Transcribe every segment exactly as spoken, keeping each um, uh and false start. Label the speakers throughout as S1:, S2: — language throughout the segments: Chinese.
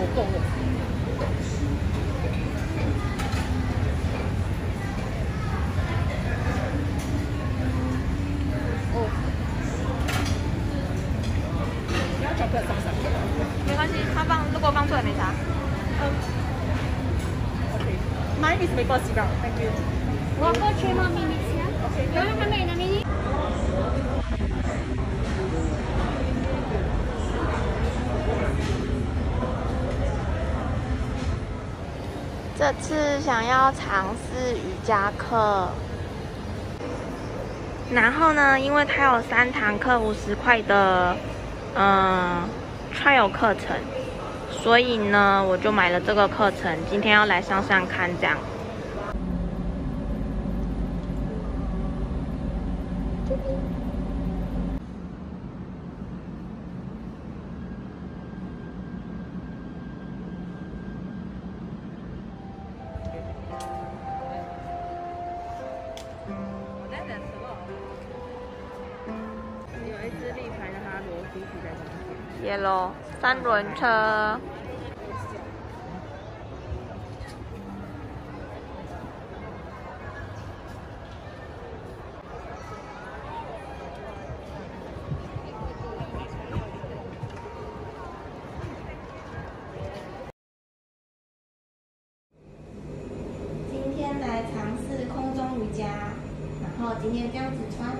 S1: 够了。哦，不要巧克力放上。
S2: 没关系，它放如果放错也没差。
S1: 嗯 ，OK. Mine is maple syrup. Thank you.
S3: Walk for three more minutes, yeah?
S1: Okay.
S3: You want to come in a minute?
S2: 这次想要尝试瑜伽课，然后呢，因为它有三堂课五十块的，嗯 trial 课程，所以呢，我就买了这个课程，今天要来上上看这样。有一只立牌的哈罗夫妇在中间。Yellow 三轮车。今天来尝试空中瑜伽，然后今天这样子穿。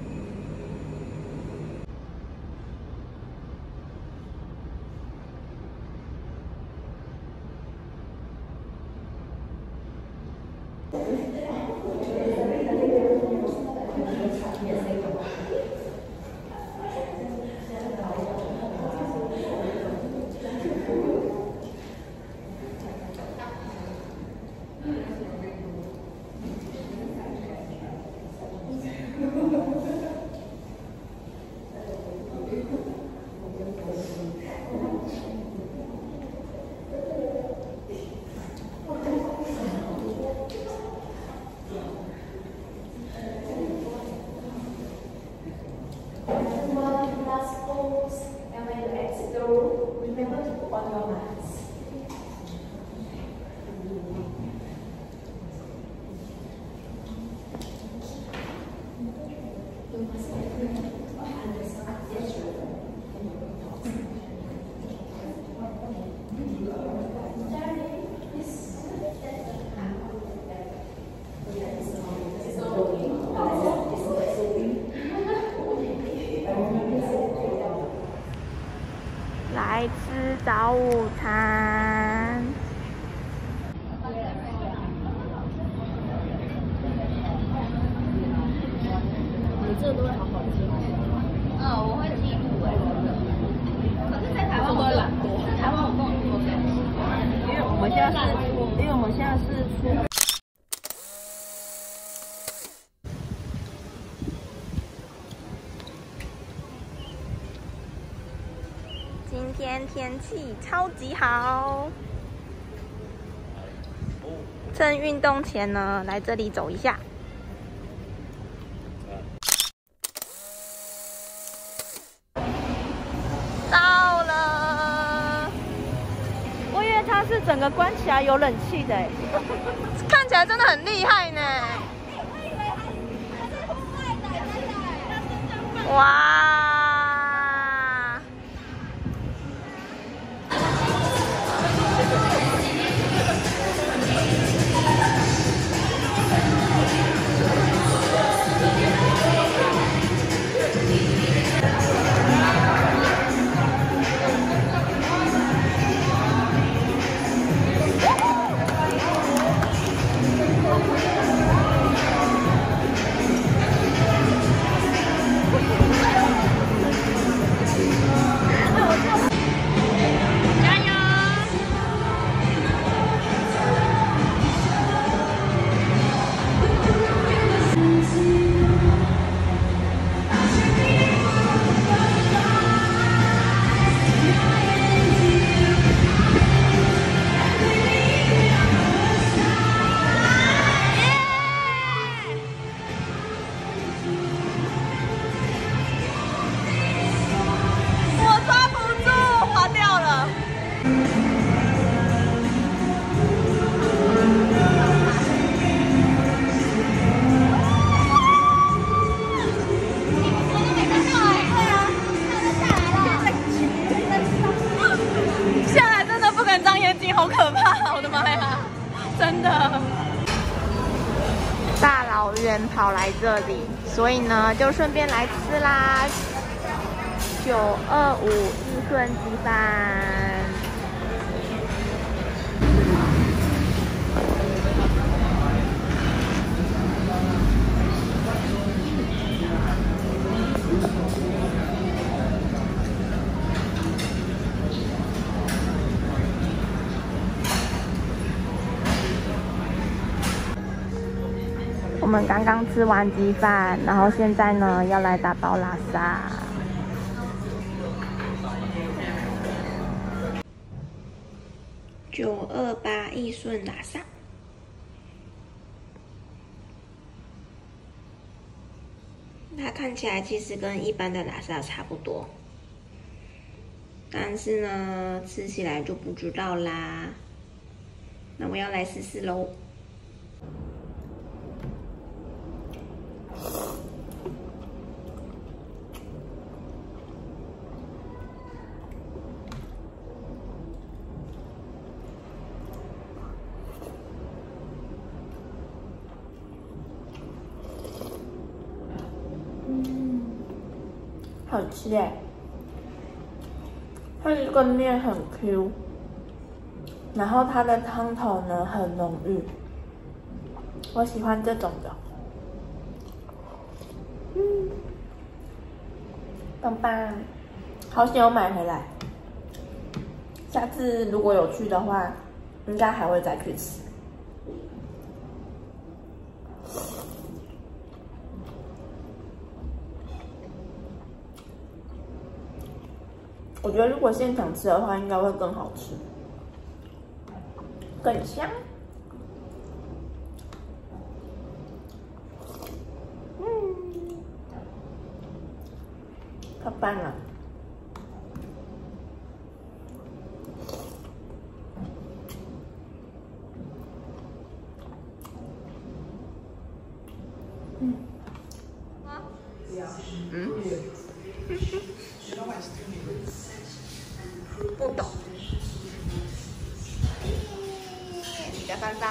S2: 来吃早午餐。
S1: 你这个都会好好记。
S3: 嗯，我会记录哎，真的。可是，在台湾
S1: 我都懒惰。
S3: 在台湾我根本不做这样，
S1: 因为我们现在是，因为我们现在是出。
S2: 今天天气超级好，趁运动前呢，来这里走一下。到了，
S1: 我以为它是整个关起来有冷气的，
S2: 看起来真的很厉害呢。哇！ 好可怕！我的妈呀，真的！大老远跑来这里，所以呢，就顺便来吃啦。九二五益顺鸡饭。我们刚刚吃完鸡饭，然后现在呢要来打包拉萨。九二八益顺拉萨，它看起来其实跟一般的拉萨差不多，但是呢吃起来就不知道啦。那我要来试试喽。好吃哎，它这个面很 Q， 然后它的汤头呢很浓郁，我喜欢这种的。嗯，棒棒，好险我买回来，下次如果有去的话，应该还会再去吃。我觉得如果现场吃的话，应该会更好吃，更香。嗯，太棒了！嗯，嗯。不懂，你的帆帆，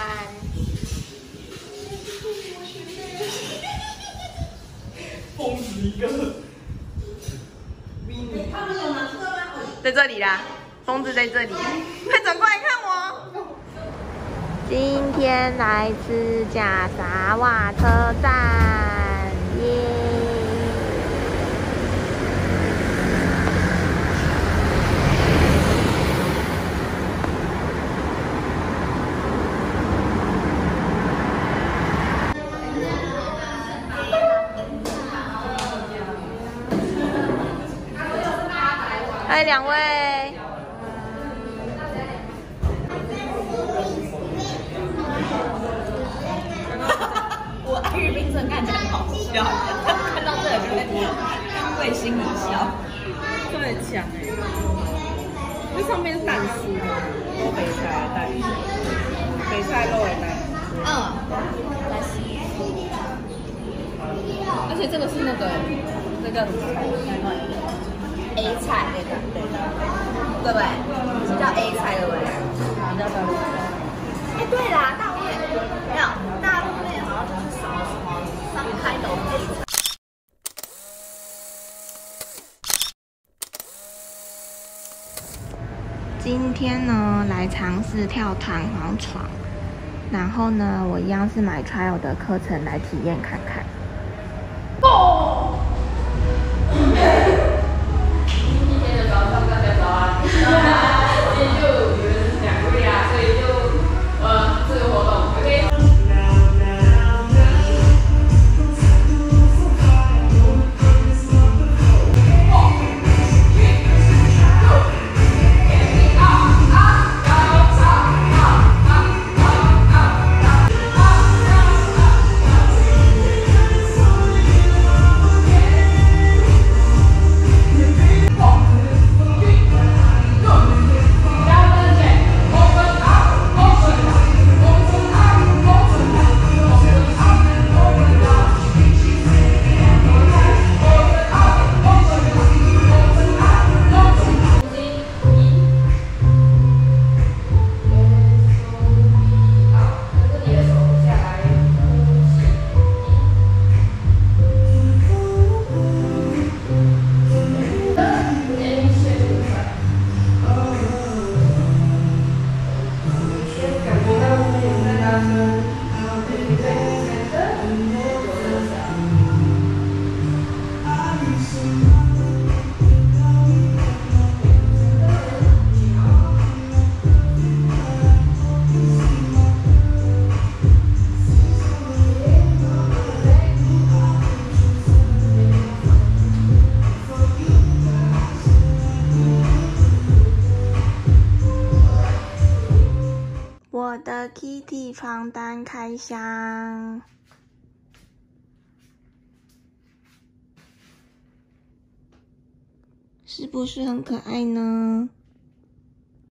S2: 疯子一个，他们有拿车吗？在这里啦，疯子在这里，快转过来看我。今天来吃假萨瓦车站，耶！嗨，两位。
S3: 我爱玉冰真看起来很好笑，看到这个会心一笑。
S1: 真的强哎！这上面是蛋丝吗？
S4: 白菜蛋丝，白菜肉的蛋丝。
S3: 嗯，来吃。
S1: 而且这个是那个，那叫什么菜？A 菜那个，对的，
S3: 对不对？是叫 A 菜对不对？
S1: 好，叫大陆菜。
S3: 哎，对啦，大陆面没有，大陆面好像就是什么什么上开头 A 菜。
S2: 今天呢，来尝试跳弹簧床，然后呢，我一样是买 trial 的课程来体验看看。哦。
S5: Go!
S2: 我的 Kitty 床单开箱，是不是很可爱呢？